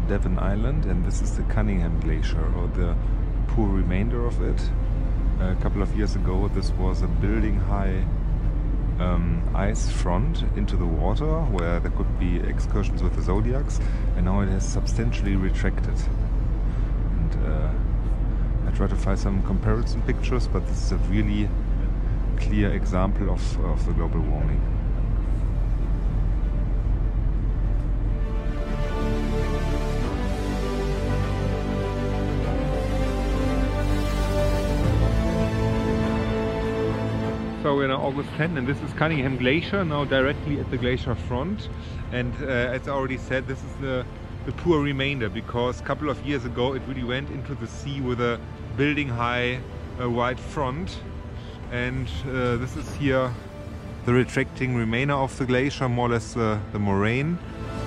Devon Island, and this is the Cunningham Glacier, or the poor remainder of it. A couple of years ago this was a building high ice front into the water where there could be excursions with the Zodiacs, and now it has substantially retracted. And I try to find some comparison pictures, but this is a really clear example of the global warming. So we're now August 10, and this is Cunningham Glacier, now directly at the glacier front. And as I already said, this is the poor remainder, because a couple of years ago it really went into the sea with a building high wide front. And this is here the retracting remainder of the glacier, more or less the moraine.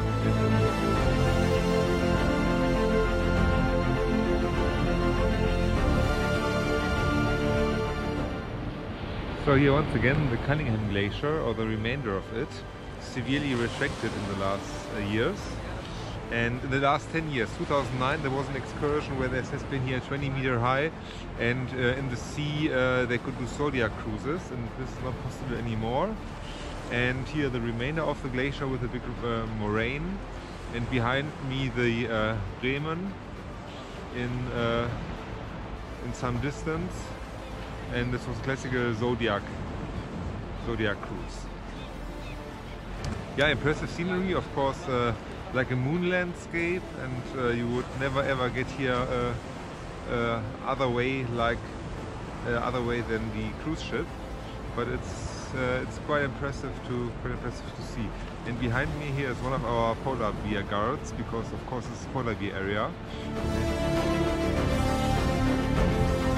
So here once again the Cunningham Glacier, or the remainder of it, severely retracted in the last years. And in the last 10 years, 2009, there was an excursion where there has been here 20-meter high, and in the sea they could do Zodiac cruises, and this is not possible anymore. And here the remainder of the glacier with a big moraine, and behind me the Bremen in some distance. And this was a classical Zodiac cruise. Yeah, impressive scenery, of course, like a moon landscape, and you would never ever get here other way than the cruise ship. But it's quite impressive to see. And behind me here is one of our polar bear guards, because of course it's a polar bear area.